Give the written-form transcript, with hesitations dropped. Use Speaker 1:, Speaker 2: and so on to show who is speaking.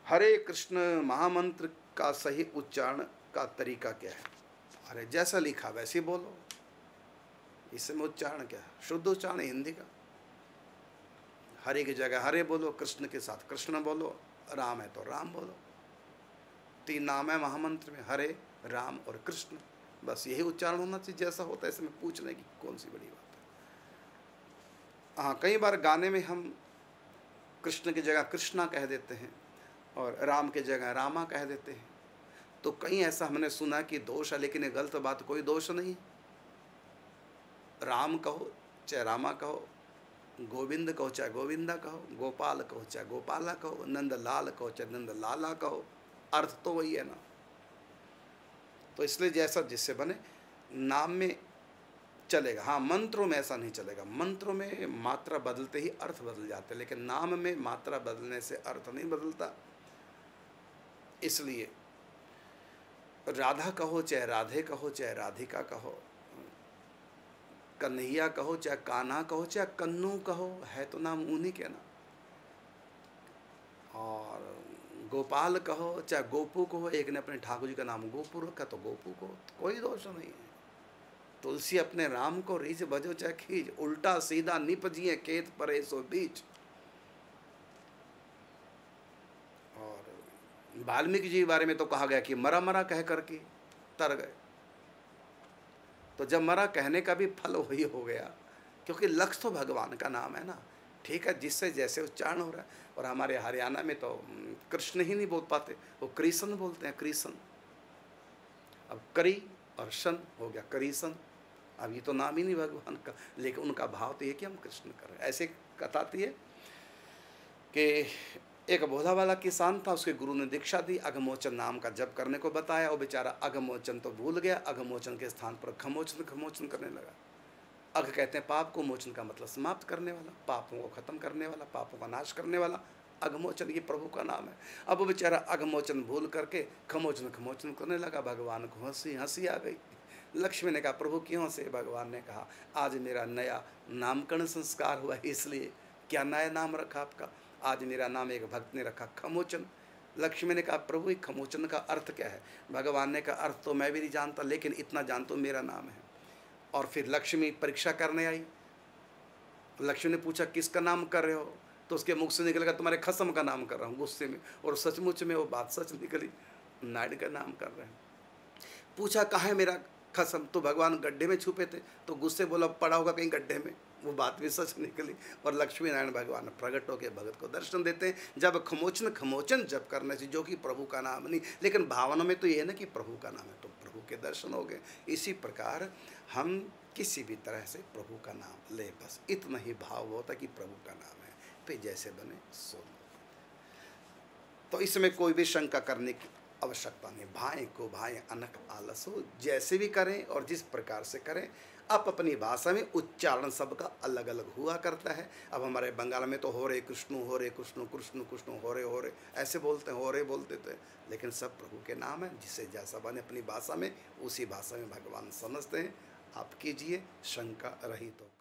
Speaker 1: हरे कृष्ण महामंत्र का सही उच्चारण का तरीका क्या है? अरे जैसा लिखा वैसे ही बोलो, इसमें उच्चारण क्या है? शुद्ध उच्चारण हिंदी का। हरे की जगह हरे बोलो, कृष्ण के साथ कृष्ण बोलो, राम है तो राम बोलो। 3 नाम है महामंत्र में, हरे, राम और कृष्ण। बस यही उच्चारण होना चाहिए। जैसा होता है इसमें पूछने की कौन सी बड़ी बात है। हाँ, कई बार गाने में हम कृष्ण की जगह कृष्णा कह देते हैं और राम की जगह रामा कह देते हैं। तो कहीं ऐसा हमने सुना कि दोष है, लेकिन ये गलत बात, कोई दोष नहीं। राम कहो चाहे रामा कहो, गोविंद कहो चाहे गोविंदा कहो, गोपाल कहो चाहे गोपाला कहो, नंद लाल कहो चाहे नंद लाला कहो, अर्थ तो वही है ना। तो इसलिए जैसा जिससे बने, नाम में चलेगा। हाँ, मंत्रों में ऐसा नहीं चलेगा। मंत्रों में मात्रा बदलते ही अर्थ बदल जाते हैं, लेकिन नाम में मात्रा बदलने से अर्थ नहीं बदलता। इसलिए राधा कहो चाहे राधे कहो चाहे राधिका कहो, कन्हैया कहो चाहे कान्हा कहो चाहे कन्नू कहो, है तो नाम उन्हीं के ना। और गोपाल कहो चाहे गोपू कहो, एक ने अपने ठाकुर जी का नाम गोपू रखा तो गोपू को, कोई दोष नहीं है। तुलसी अपने राम को रीझ बजो चाहे खींच, उल्टा सीधा निपजिए केत परे सो बीच। और वाल्मीकि जी के बारे में तो कहा गया कि मरा मरा कह करके तर गए। तो जब मरा कहने का भी फल वही हो गया, क्योंकि लक्ष्य तो भगवान का नाम है ना। ठीक है, जिससे जैसे उच्चारण हो रहा है। और हमारे हरियाणा में तो कृष्ण ही नहीं बोल पाते, वो कृष्ण बोलते हैं, कृष्ण। अब करी और शन हो गया कृष्ण। अब ये तो नाम ही नहीं भगवान का, लेकिन उनका भाव तो ये कि हम कृष्ण कर रहे हैं। ऐसे बताती है कि एक भोला वाला किसान था, उसके गुरु ने दीक्षा दी, अघमोचन नाम का जप करने को बताया। वो बेचारा अघमोचन तो भूल गया, अघमोचन के स्थान पर खमोचन खमोचन करने लगा। अघ कहते हैं पाप को, मोचन का मतलब समाप्त करने वाला, पापों को खत्म करने वाला, पापों का नाश करने वाला। अघमोचन ये प्रभु का नाम है। अब वो बेचारा अघमोचन भूल करके खमोचन खमोचन करने लगा। भगवान को हंसी आ गई। लक्ष्मी ने कहा प्रभु क्यों से? भगवान ने कहा आज मेरा नया नामकरण संस्कार हुआ, इसलिए। क्या नया नाम रखा आपका? आज मेरा नाम एक भक्त ने रखा खमोचन। लक्ष्मी ने कहा प्रभु खमोचन का अर्थ क्या है? भगवान ने कहा अर्थ तो मैं भी नहीं जानता, लेकिन इतना जानता हूँ मेरा नाम है। और फिर लक्ष्मी परीक्षा करने आई। लक्ष्मी ने पूछा किसका नाम कर रहे हो? तो उसके मुख से निकलेगा तुम्हारे खसम का नाम कर रहा हूँ, गुस्से में। और सचमुच में वो बात सच निकली, नायड का नाम कर रहे हैं। पूछा कहाँ है मेरा खसम? तो भगवान गड्ढे में छुपे थे, तो गुस्से बोला पड़ा होगा कहीं गड्ढे में। वो बात भी सच निकली। और लक्ष्मी नारायण भगवान प्रकट होकर भगत को दर्शन देते हैं जब खमोचन खमोचन जप करने से, जो कि प्रभु का नाम नहीं, लेकिन भावना में तो ये है ना कि प्रभु का नाम है, तो प्रभु के दर्शन हो गए। इसी प्रकार हम किसी भी तरह से प्रभु का नाम ले, बस इतना ही भाव होता कि प्रभु का नाम है, फिर जैसे बने सो। तो इसमें कोई भी शंका करने की आवश्यकता नहीं। भाएं को भाएं अनक आलस हो, जैसे भी करें और जिस प्रकार से करें, आप अपनी भाषा में उच्चारण सबका अलग अलग हुआ करता है। अब हमारे बंगाल में तो हो रे कृष्ण कृष्ण कृष्ण हो रे ऐसे बोलते हैं, हो रे बोलते थे, लेकिन सब प्रभु के नाम है। जिसे जैसा बने अपनी भाषा में, उसी भाषा में भगवान समझते हैं। आप कीजिए, शंका रहित हो।